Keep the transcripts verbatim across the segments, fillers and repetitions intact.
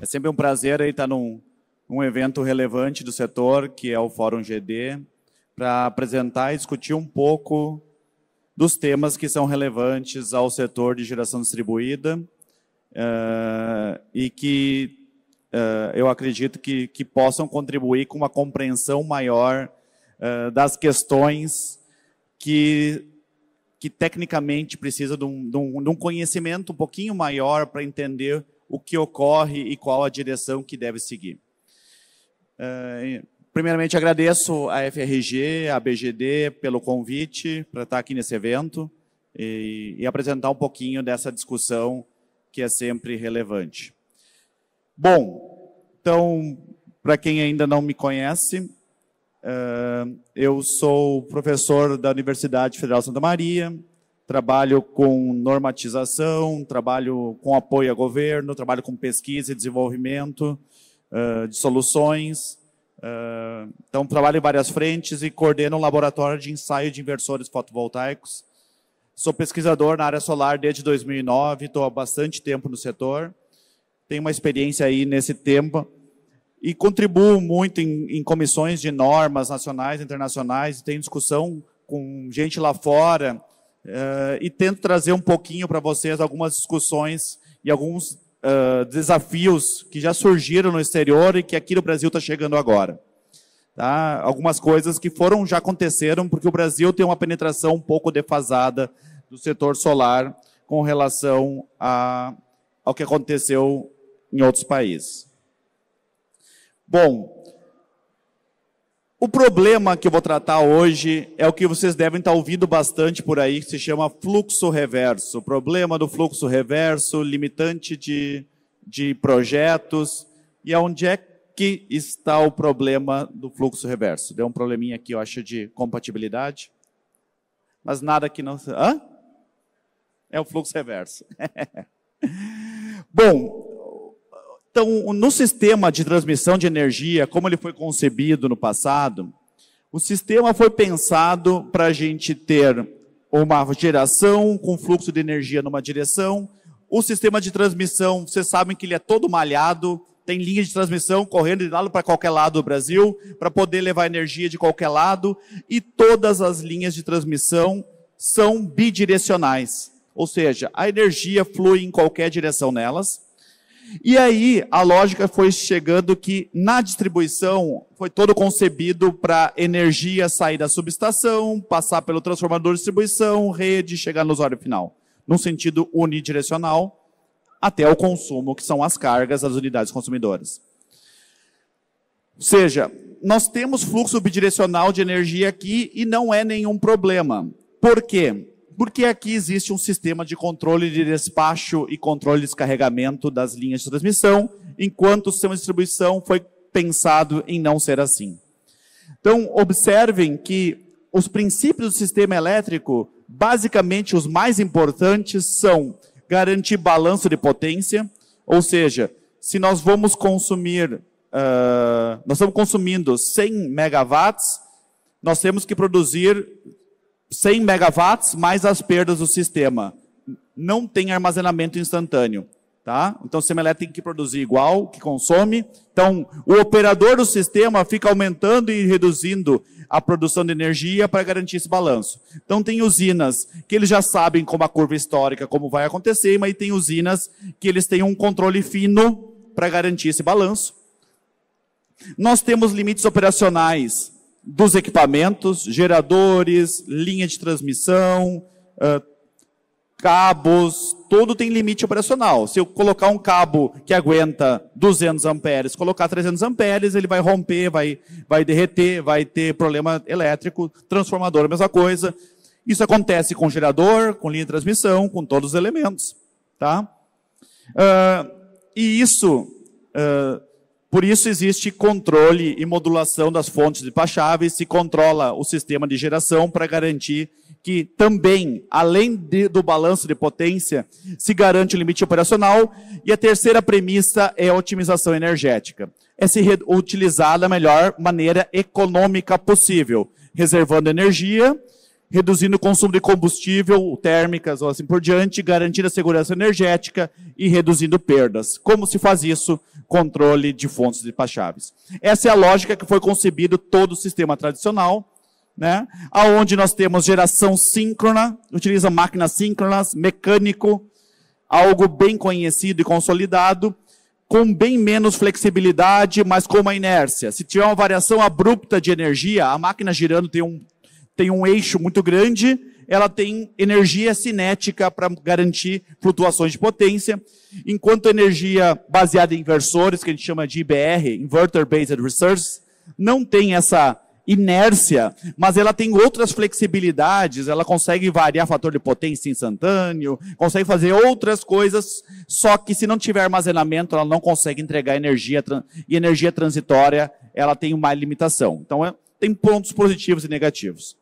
É sempre um prazer aí estar num um evento relevante do setor, que é o Fórum G D, para apresentar e discutir um pouco dos temas que são relevantes ao setor de geração distribuída uh, e que uh, eu acredito que, que possam contribuir com uma compreensão maior uh, das questões que, que tecnicamente precisa de um, de, um, de um conhecimento um pouquinho maior para entender o que ocorre e qual a direção que deve seguir. Uh, primeiramente, agradeço a F R G, a B G D, pelo convite para estar aqui nesse evento e, e apresentar um pouquinho dessa discussão que é sempre relevante. Bom, então, para quem ainda não me conhece, uh, eu sou professor da Universidade Federal de Santa Maria, trabalho com normatização, trabalho com apoio a governo, trabalho com pesquisa e desenvolvimento uh, de soluções. Uh, então, trabalho em várias frentes e coordeno um laboratório de ensaio de inversores fotovoltaicos. Sou pesquisador na área solar desde dois mil e nove, estou há bastante tempo no setor, tenho uma experiência aí nesse tempo e contribuo muito em, em comissões de normas nacionais e internacionais, tenho discussão com gente lá fora, Uh, e tento trazer um pouquinho para vocês algumas discussões e alguns uh, desafios que já surgiram no exterior e que aqui no Brasil está chegando agora. Tá? Algumas coisas que foram, já aconteceram, porque o Brasil tem uma penetração um pouco defasada do setor solar com relação a, ao que aconteceu em outros países. Bom, o problema que eu vou tratar hoje é o que vocês devem estar ouvindo bastante por aí, que se chama fluxo reverso. O problema do fluxo reverso, limitante de, de projetos. E onde é que está o problema do fluxo reverso? Deu um probleminha aqui, eu acho, de compatibilidade. Mas nada que não... Hã? É o fluxo reverso. Bom... Então, no sistema de transmissão de energia, como ele foi concebido no passado, o sistema foi pensado para a gente ter uma geração com fluxo de energia numa direção. O sistema de transmissão, vocês sabem que ele é todo malhado, tem linha de transmissão correndo de lado para qualquer lado do Brasil, para poder levar energia de qualquer lado, e todas as linhas de transmissão são bidirecionais, ou seja, a energia flui em qualquer direção nelas. E aí, a lógica foi chegando que, na distribuição, foi todo concebido para energia sair da subestação, passar pelo transformador de distribuição, rede, chegar no usuário final, num sentido unidirecional, até o consumo, que são as cargas das unidades consumidoras. Ou seja, nós temos fluxo bidirecional de energia aqui e não é nenhum problema. Por quê? Porque aqui existe um sistema de controle de despacho e controle de descarregamento das linhas de transmissão, enquanto o sistema de distribuição foi pensado em não ser assim. Então, observem que os princípios do sistema elétrico, basicamente os mais importantes, são garantir balanço de potência, ou seja, se nós vamos consumir, uh, nós estamos consumindo cem megawatts, nós temos que produzir cem megawatts mais as perdas do sistema. Não tem armazenamento instantâneo. Tá? Então, o sistema elétrico tem que produzir igual que consome. Então, o operador do sistema fica aumentando e reduzindo a produção de energia para garantir esse balanço. Então, tem usinas que eles já sabem como a curva histórica, como vai acontecer, mas tem usinas que eles têm um controle fino para garantir esse balanço. Nós temos limites operacionais dos equipamentos, geradores, linha de transmissão, uh, cabos, tudo tem limite operacional. Se eu colocar um cabo que aguenta duzentos amperes, colocar trezentos amperes, ele vai romper, vai, vai derreter, vai ter problema elétrico, transformador, a mesma coisa. Isso acontece com gerador, com linha de transmissão, com todos os elementos. Tá? Uh, e isso... Uh, Por isso existe controle e modulação das fontes despacháveis, se controla o sistema de geração para garantir que também, além de, do balanço de potência, se garante o limite operacional. E a terceira premissa é a otimização energética. É se utilizar da melhor maneira econômica possível, reservando energia reduzindo o consumo de combustível, térmicas ou assim por diante, garantindo a segurança energética e reduzindo perdas. Como se faz isso? Controle de fontes despacháveis. Essa é a lógica que foi concebido todo o sistema tradicional, né? Onde nós temos geração síncrona, utiliza máquinas síncronas, mecânico, algo bem conhecido e consolidado, com bem menos flexibilidade, mas com uma inércia. Se tiver uma variação abrupta de energia, a máquina girando tem um tem um eixo muito grande, ela tem energia cinética para garantir flutuações de potência, enquanto a energia baseada em inversores, que a gente chama de I B R, Inverter Based Resource, não tem essa inércia, mas ela tem outras flexibilidades, ela consegue variar fator de potência instantâneo, consegue fazer outras coisas, só que se não tiver armazenamento, ela não consegue entregar energia, e energia transitória, ela tem uma limitação. Então, é, tem pontos positivos e negativos.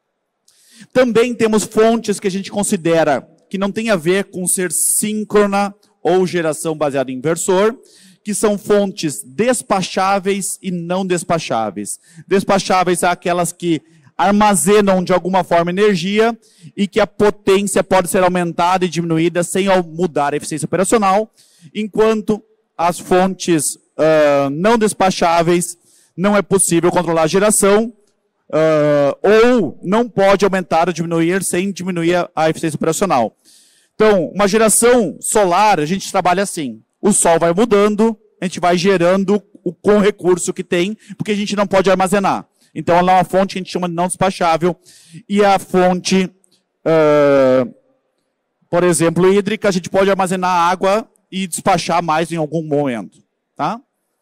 Também temos fontes que a gente considera que não tem a ver com ser síncrona ou geração baseada em inversor, que são fontes despacháveis e não despacháveis. Despacháveis são aquelas que armazenam de alguma forma energia e que a potência pode ser aumentada e diminuída sem mudar a eficiência operacional, enquanto as fontes uh, não despacháveis não é possível controlar a geração, Uh, ou não pode aumentar ou diminuir sem diminuir a, a eficiência operacional. Então, uma geração solar, a gente trabalha assim. O sol vai mudando, a gente vai gerando o, com o recurso que tem, porque a gente não pode armazenar. Então, ela é uma fonte que a gente chama de não despachável. E a fonte, uh, por exemplo, hídrica, a gente pode armazenar água e despachar mais em algum momento. Tá?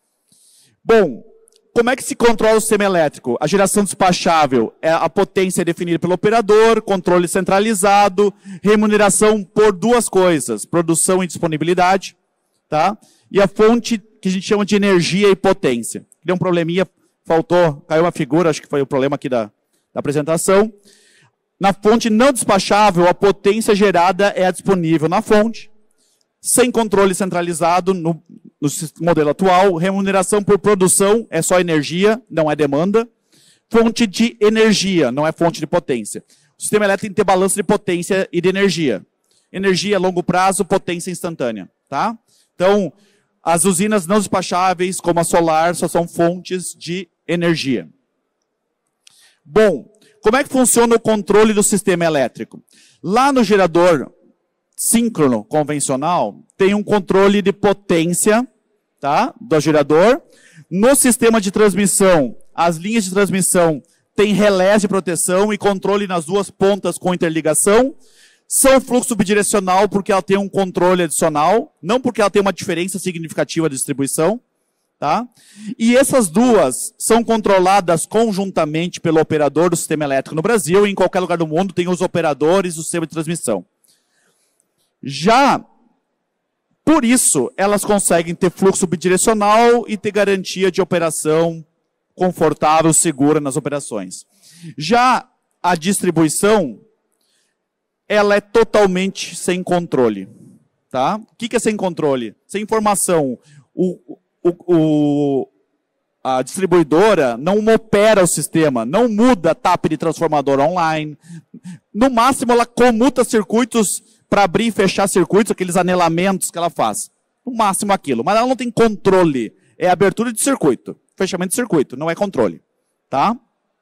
Bom, como é que se controla o sistema elétrico? A geração despachável, é a potência é definida pelo operador, controle centralizado, remuneração por duas coisas, produção e disponibilidade, tá? E a fonte que a gente chama de energia e potência. Deu um probleminha, faltou, caiu uma figura, acho que foi o problema aqui da, da apresentação. Na fonte não despachável, a potência gerada é a disponível na fonte, sem controle centralizado no, no modelo atual, remuneração por produção é só energia, não é demanda. Fonte de energia, não é fonte de potência. O sistema elétrico tem que ter balanço de potência e de energia. Energia a longo prazo, potência instantânea. Tá? Então, as usinas não despacháveis, como a solar, só são fontes de energia. Bom, como é que funciona o controle do sistema elétrico? Lá no gerador síncrono convencional, tem um controle de potência, tá, do gerador. No sistema de transmissão, as linhas de transmissão têm relés de proteção e controle nas duas pontas com interligação. São fluxo bidirecional porque ela tem um controle adicional, não porque ela tem uma diferença significativa de distribuição. Tá? E essas duas são controladas conjuntamente pelo operador do sistema elétrico no Brasil, e em qualquer lugar do mundo tem os operadores do sistema de transmissão. Já, por isso, elas conseguem ter fluxo bidirecional e ter garantia de operação confortável, segura nas operações. Já a distribuição, ela é totalmente sem controle. Tá? O que é sem controle? Sem informação. O, o, o, a distribuidora não opera o sistema, não muda a T A P de transformador online. No máximo, ela comuta circuitos para abrir e fechar circuitos, aqueles anelamentos que ela faz. No máximo aquilo. Mas ela não tem controle. É abertura de circuito. Fechamento de circuito, não é controle. Tá?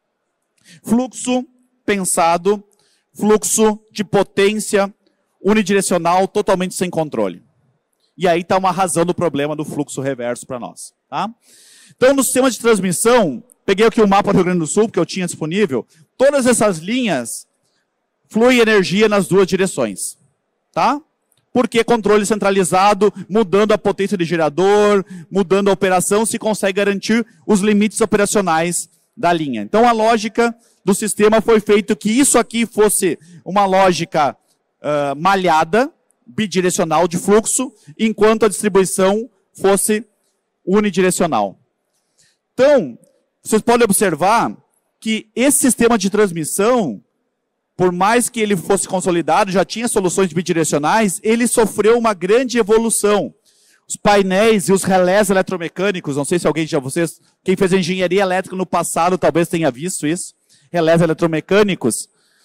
Fluxo pensado, fluxo de potência unidirecional, totalmente sem controle. E aí está uma razão do problema do fluxo reverso para nós. Tá? Então, no sistema de transmissão, peguei aqui o mapa do Rio Grande do Sul, que eu tinha disponível, todas essas linhas fluem energia nas duas direções. Tá? Porque controle centralizado, mudando a potência de gerador, mudando a operação, se consegue garantir os limites operacionais da linha. Então, a lógica do sistema foi feito que isso aqui fosse uma lógica uh, malhada, bidirecional de fluxo, enquanto a distribuição fosse unidirecional. Então, vocês podem observar que esse sistema de transmissão, por mais que ele fosse consolidado, já tinha soluções bidirecionais, ele sofreu uma grande evolução. Os painéis e os relés eletromecânicos, não sei se alguém já, vocês, quem fez engenharia elétrica no passado talvez tenha visto isso, relés eletromecânicos,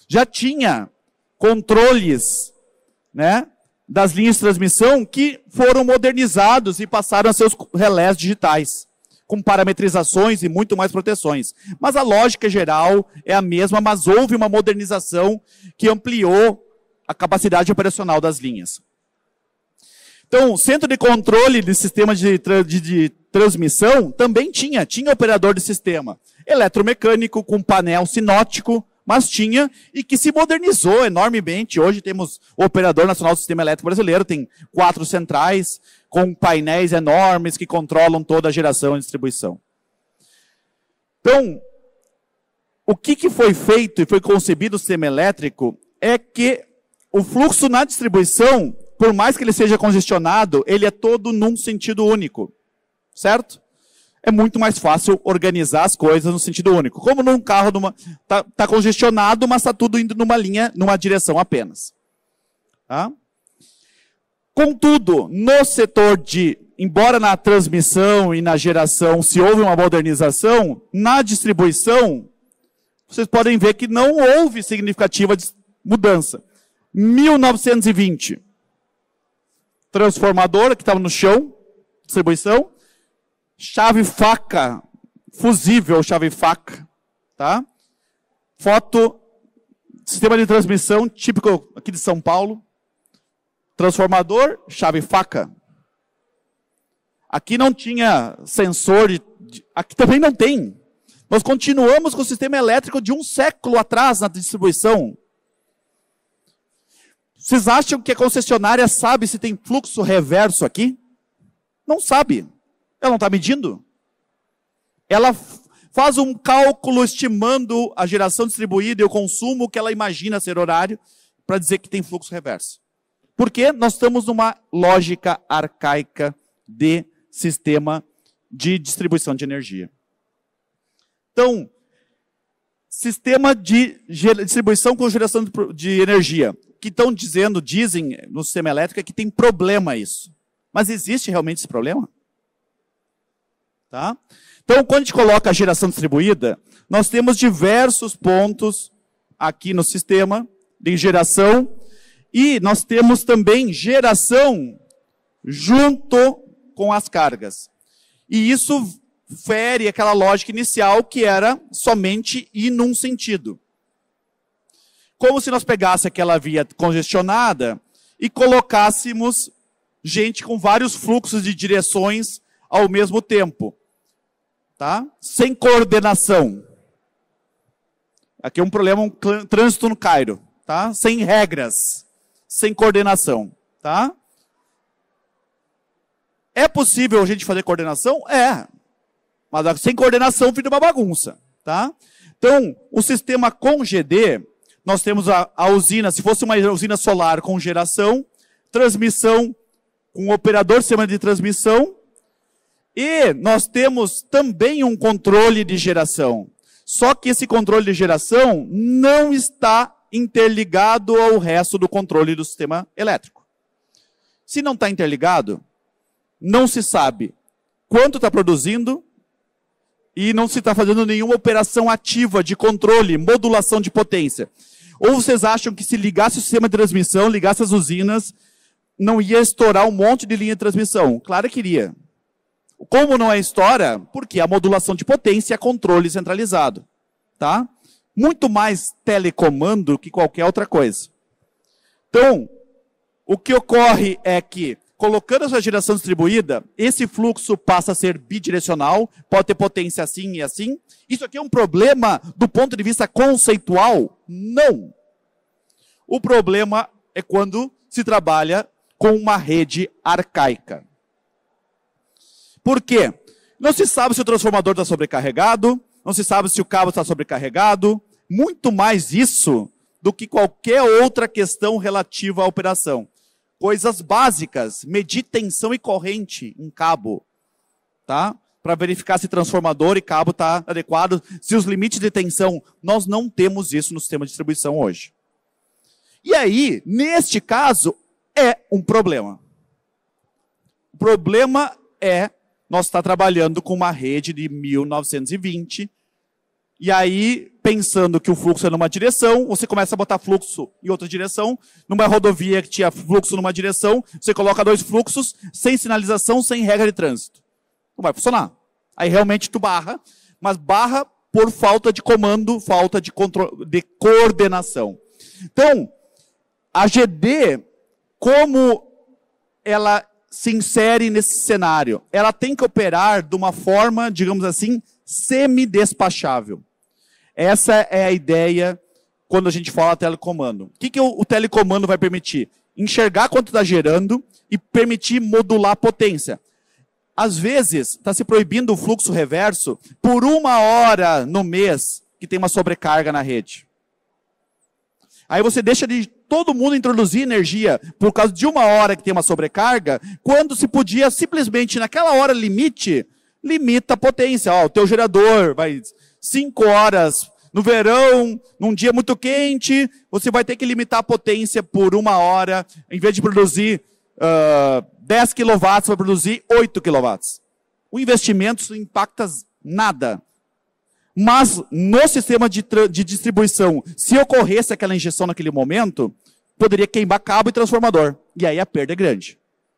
já tinha controles, né, das linhas de transmissão que foram modernizados e passaram a ser os relés digitais, com parametrizações e muito mais proteções. Mas a lógica geral é a mesma, mas houve uma modernização que ampliou a capacidade operacional das linhas. Então, o centro de controle de sistema de, de, de transmissão também tinha, tinha operador de sistema eletromecânico com painel sinótico, mas tinha, e que se modernizou enormemente. Hoje temos o Operador Nacional do Sistema Elétrico Brasileiro, tem quatro centrais, com painéis enormes que controlam toda a geração e distribuição. Então, o que, que foi feito e foi concebido o sistema elétrico é que o fluxo na distribuição, por mais que ele seja congestionado, ele é todo num sentido único, certo? É muito mais fácil organizar as coisas no sentido único. Como num carro, está tá congestionado, mas está tudo indo numa linha, numa direção apenas. Tá? Contudo, no setor de, embora na transmissão e na geração se houve uma modernização, na distribuição, vocês podem ver que não houve significativa mudança. mil novecentos e vinte, transformador que estava no chão, distribuição, chave faca, fusível chave faca, tá? Foto, sistema de transmissão típico aqui de São Paulo, transformador, chave faca. Aqui não tinha sensor, de, de, aqui também não tem. Nós continuamos com o sistema elétrico de um século atrás na distribuição. Vocês acham que a concessionária sabe se tem fluxo reverso aqui? Não sabe. Ela não está medindo. Ela faz um cálculo estimando a geração distribuída e o consumo que ela imagina ser horário para dizer que tem fluxo reverso. Porque nós estamos numa lógica arcaica de sistema de distribuição de energia. Então, sistema de distribuição com geração de energia. O que estão dizendo, dizem no sistema elétrico é que tem problema isso. Mas existe realmente esse problema? Tá? Então, quando a gente coloca a geração distribuída, nós temos diversos pontos aqui no sistema de geração e nós temos também geração junto com as cargas. E isso fere aquela lógica inicial que era somente ir num sentido. Como se nós pegássemos aquela via congestionada e colocássemos gente com vários fluxos de direções ao mesmo tempo. Tá? Sem coordenação. Aqui é um problema, um trânsito no Cairo. Tá? Sem regras. Sem coordenação. Tá? É possível a gente fazer coordenação? É. Mas sem coordenação vira uma bagunça. Tá? Então, o sistema com G D, nós temos a, a usina, se fosse uma usina solar com geração, transmissão com operador de sistema de transmissão, e nós temos também um controle de geração. Só que esse controle de geração não está interligado ao resto do controle do sistema elétrico. Se não está interligado, não se sabe quanto está produzindo e não se está fazendo nenhuma operação ativa de controle, modulação de potência. Ou vocês acham que se ligasse o sistema de transmissão, ligasse as usinas, não ia estourar um monte de linha de transmissão? Claro que iria. Como não é história? Porque a modulação de potência é controle centralizado. Tá? Muito mais telecomando que qualquer outra coisa. Então, o que ocorre é que, colocando essa geração distribuída, esse fluxo passa a ser bidirecional, pode ter potência assim e assim. Isso aqui é um problema do ponto de vista conceitual? Não. O problema é quando se trabalha com uma rede arcaica. Por quê? Não se sabe se o transformador está sobrecarregado, não se sabe se o cabo está sobrecarregado, muito mais isso do que qualquer outra questão relativa à operação. Coisas básicas, medir tensão e corrente em cabo, tá? Para verificar se transformador e cabo está adequado, se os limites de tensão, nós não temos isso no sistema de distribuição hoje. E aí, neste caso, é um problema. O problema é nós está trabalhando com uma rede de mil novecentos e vinte, E aí, pensando que o fluxo é numa direção, você começa a botar fluxo em outra direção. Numa rodovia que tinha fluxo numa direção, você coloca dois fluxos, sem sinalização, sem regra de trânsito. Não vai funcionar. Aí realmente tu barra, mas barra por falta de comando, falta de, controle, de coordenação. Então, a G D, como ela se insere nesse cenário? Ela tem que operar de uma forma, digamos assim, semidespachável. Essa é a ideia quando a gente fala telecomando. O que, que o, o telecomando vai permitir? Enxergar quanto está gerando e permitir modular a potência. Às vezes, está se proibindo o fluxo reverso por uma hora no mês que tem uma sobrecarga na rede. Aí você deixa de todo mundo introduzir energia por causa de uma hora que tem uma sobrecarga, quando se podia simplesmente, naquela hora limite, limita a potência. Ó, o teu gerador vai cinco horas no verão, num dia muito quente, você vai ter que limitar a potência por uma hora, em vez de produzir uh, dez quilowatts, vai produzir oito quilowatts. O investimento não impacta nada. Mas no sistema de, de distribuição, se ocorresse aquela injeção naquele momento, poderia queimar cabo e transformador. E aí a perda é grande.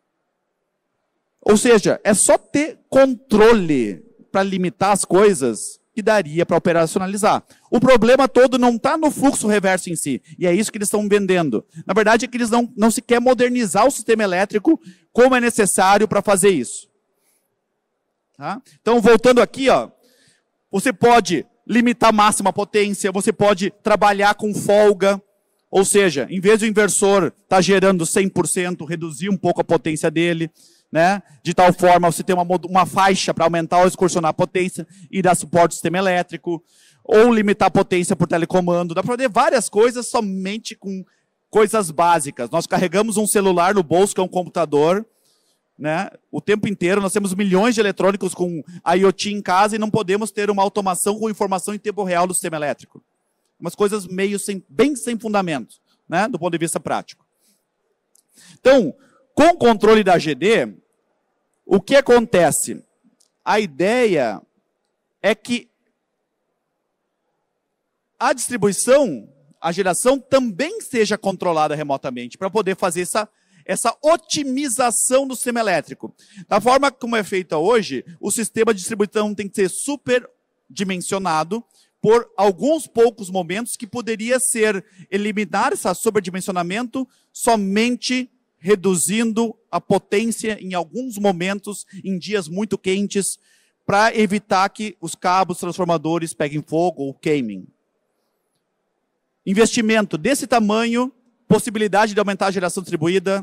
Ou seja, é só ter controle para limitar as coisas que daria para operacionalizar. O problema todo não está no fluxo reverso em si. E é isso que eles estão vendendo. Na verdade é que eles não, não se quer modernizar o sistema elétrico como é necessário para fazer isso. Tá? Então, voltando aqui, ó, você pode limitar a máxima potência, você pode trabalhar com folga, ou seja, em vez do inversor estar tá gerando cem por cento, reduzir um pouco a potência dele, né? De tal forma você ter uma, uma faixa para aumentar ou excursionar a potência e dar suporte ao sistema elétrico, ou limitar a potência por telecomando. Dá para fazer várias coisas somente com coisas básicas. Nós carregamos um celular no bolso, que é um computador, né? O tempo inteiro, nós temos milhões de eletrônicos com IoT em casa e não podemos ter uma automação com informação em tempo real do sistema elétrico. Umas coisas meio sem, bem sem fundamento, né? Do ponto de vista prático. Então, com o controle da G D, o que acontece? A ideia é que a distribuição, a geração também seja controlada remotamente, para poder fazer essa essa otimização do sistema elétrico. Da forma como é feita hoje, o sistema de distribuição tem que ser superdimensionado por alguns poucos momentos, que poderia ser eliminar esse sobredimensionamento somente reduzindo a potência em alguns momentos, em dias muito quentes, para evitar que os cabos transformadores peguem fogo ou queimem. Investimento desse tamanho, possibilidade de aumentar a geração distribuída.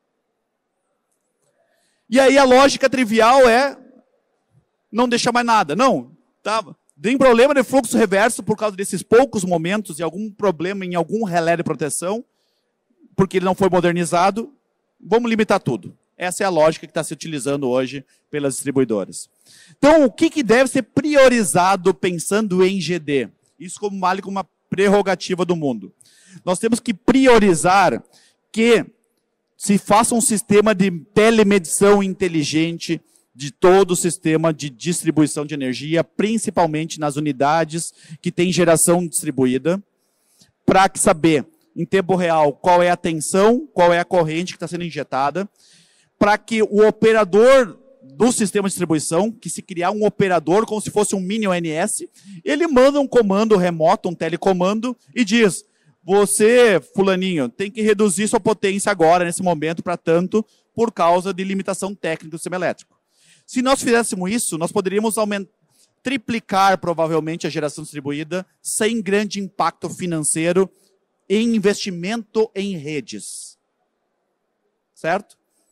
E aí a lógica trivial é não deixar mais nada. Não, tá? Tem problema de fluxo reverso por causa desses poucos momentos e algum problema em algum relé de proteção, porque ele não foi modernizado. Vamos limitar tudo. Essa é a lógica que está se utilizando hoje pelas distribuidoras. Então, o que, que deve ser priorizado pensando em G D? Isso como vale como uma prerrogativa do mundo. Nós temos que priorizar que se faça um sistema de telemedição inteligente de todo o sistema de distribuição de energia, principalmente nas unidades que têm geração distribuída, para saber em tempo real qual é a tensão, qual é a corrente que está sendo injetada, para que o operador do sistema de distribuição, que se criar um operador como se fosse um mini O N S, ele manda um comando remoto, um telecomando, e diz: você, fulaninho, tem que reduzir sua potência agora, nesse momento, para tanto, por causa de limitação técnica do sistema elétrico. Se nós fizéssemos isso, nós poderíamos aumentar, triplicar, provavelmente, a geração distribuída, sem grande impacto financeiro em investimento em redes. Certo?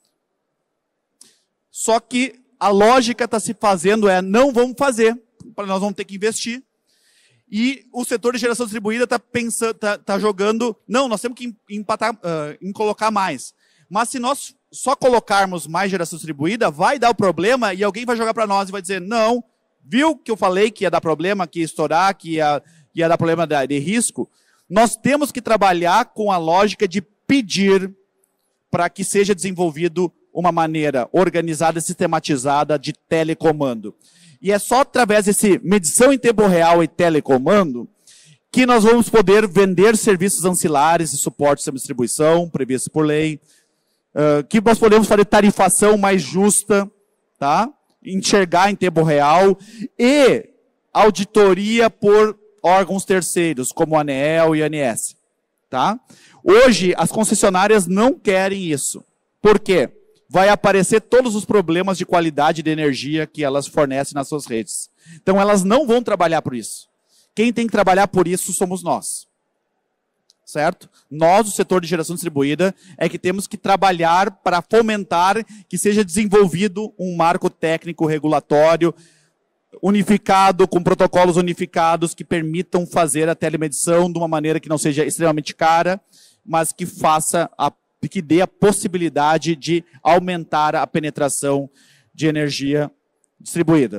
Só que a lógica está se fazendo é, não vamos fazer, nós vamos ter que investir. E o setor de geração distribuída está pensando, tá, tá jogando, não, nós temos que empatar, uh, em colocar mais. Mas se nós só colocarmos mais geração distribuída, vai dar o problema e alguém vai jogar para nós e vai dizer, não, viu que eu falei que ia dar problema, que ia estourar, que ia, ia dar problema de, de risco? Nós temos que trabalhar com a lógica de pedir para que seja desenvolvido uma maneira organizada, sistematizada de telecomando. E é só através desse medição em tempo real e telecomando que nós vamos poder vender serviços ancilares e suporte de distribuição, previsto por lei, uh, que nós podemos fazer tarifação mais justa, tá? Enxergar em tempo real, e auditoria por órgãos terceiros, como a ANEEL e a ANS. Tá? Hoje, as concessionárias não querem isso. Por quê? Vai aparecer todos os problemas de qualidade de energia que elas fornecem nas suas redes. Então, elas não vão trabalhar por isso. Quem tem que trabalhar por isso somos nós. Certo? Nós, o setor de geração distribuída, é que temos que trabalhar para fomentar que seja desenvolvido um marco técnico regulatório unificado, com protocolos unificados que permitam fazer a telemedição de uma maneira que não seja extremamente cara, mas que faça, a, que dê a possibilidade de aumentar a penetração de energia distribuída.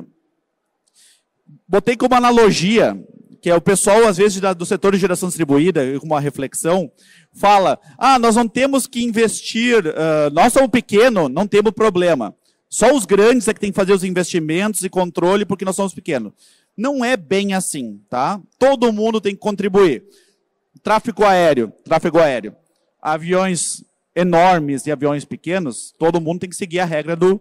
Botei como analogia, que é o pessoal, às vezes, do setor de geração distribuída, com uma reflexão, fala, ah, nós não temos que investir, uh, nós somos pequenos, não temos problema. Só os grandes é que tem que fazer os investimentos e controle porque nós somos pequenos. Não é bem assim, tá? Todo mundo tem que contribuir. Tráfego aéreo, tráfego aéreo. Aviões enormes e aviões pequenos, todo mundo tem que seguir a regra do,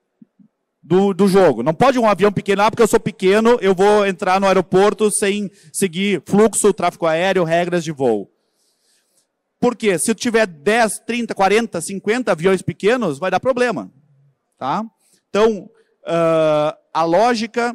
do, do jogo. Não pode um avião pequeno, ah, porque eu sou pequeno, eu vou entrar no aeroporto sem seguir fluxo, tráfego aéreo, regras de voo. Por quê? Se eu tiver dez, trinta, quarenta, cinquenta aviões pequenos, vai dar problema. Tá? Então, uh, a lógica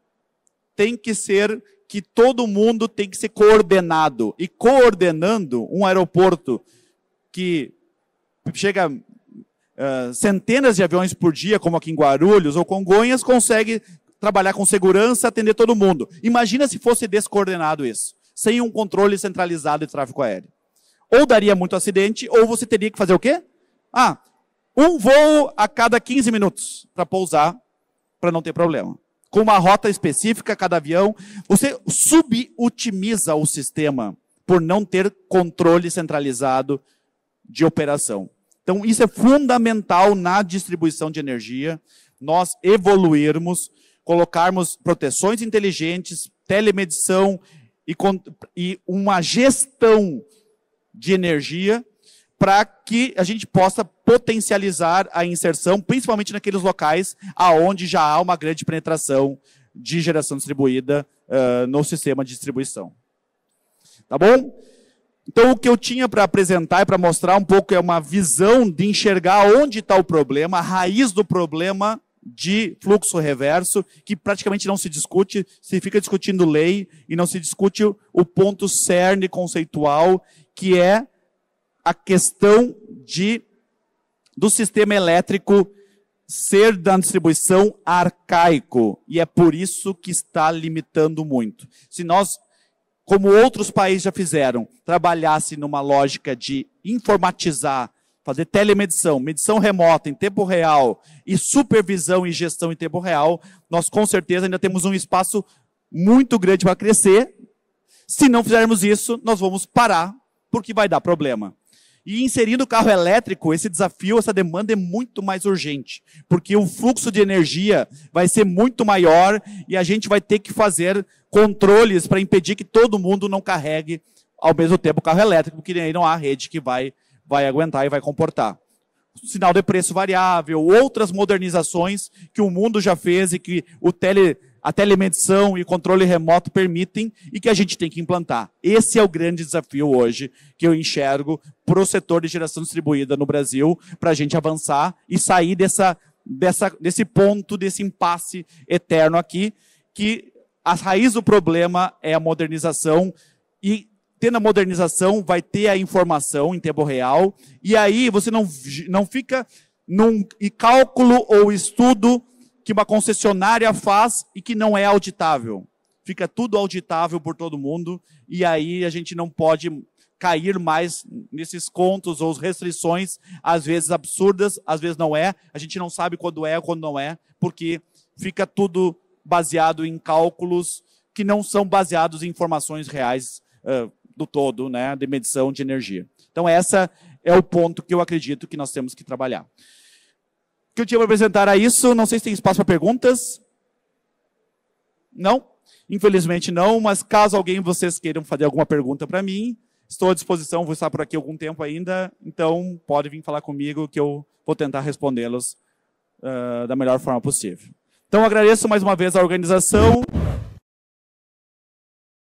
tem que ser que todo mundo tem que ser coordenado. E coordenando um aeroporto que chega uh, centenas de aviões por dia, como aqui em Guarulhos ou Congonhas, consegue trabalhar com segurança, atender todo mundo. Imagina se fosse descoordenado isso, sem um controle centralizado de tráfego aéreo. Ou daria muito acidente, ou você teria que fazer o quê? Ah, um voo a cada quinze minutos para pousar, para não ter problema. Com uma rota específica, cada avião, você subotimiza o sistema por não ter controle centralizado de operação. Então, isso é fundamental na distribuição de energia, nós evoluirmos, colocarmos proteções inteligentes, telemedição e, e uma gestão de energia, para que a gente possa potencializar a inserção, principalmente naqueles locais aonde já há uma grande penetração de geração distribuída uh, no sistema de distribuição. Tá bom? Então, o que eu tinha para apresentar e para mostrar um pouco é uma visão de enxergar onde está o problema, a raiz do problema de fluxo reverso, que praticamente não se discute, se fica discutindo lei e não se discute o ponto cerne conceitual, que é a questão de, do sistema elétrico ser da distribuição arcaico. E é por isso que está limitando muito. Se nós, como outros países já fizeram, trabalhasse numa lógica de informatizar, fazer telemedição, medição remota em tempo real e supervisão e gestão em tempo real, nós com certeza ainda temos um espaço muito grande para crescer. Se não fizermos isso, nós vamos parar, porque vai dar problema. E inserindo o carro elétrico, esse desafio, essa demanda é muito mais urgente, porque o fluxo de energia vai ser muito maior e a gente vai ter que fazer controles para impedir que todo mundo não carregue ao mesmo tempo o carro elétrico, porque aí não há rede que vai, vai aguentar e vai comportar. Sinal de preço variável, outras modernizações que o mundo já fez e que o tele, a telemedição e controle remoto permitem e que a gente tem que implantar. Esse é o grande desafio hoje que eu enxergo para o setor de geração distribuída no Brasil, para a gente avançar e sair dessa, dessa, desse ponto, desse impasse eterno aqui, que a raiz do problema é a modernização e tendo a modernização, vai ter a informação em tempo real, e aí você não, não fica num cálculo ou estudo que uma concessionária faz e que não é auditável. Fica tudo auditável por todo mundo, e aí a gente não pode cair mais nesses contos ou restrições, às vezes absurdas, às vezes não é, a gente não sabe quando é ou quando não é, porque fica tudo baseado em cálculos que não são baseados em informações reais uh, do todo, né, de medição de energia. Então, essa é o ponto que eu acredito que nós temos que trabalhar. que eu tinha para apresentar era isso. Não sei se tem espaço para perguntas. Não? Infelizmente não, mas caso alguém de vocês queiram fazer alguma pergunta para mim, estou à disposição, vou estar por aqui algum tempo ainda, então pode vir falar comigo que eu vou tentar respondê-los uh, da melhor forma possível. Então agradeço mais uma vez a organização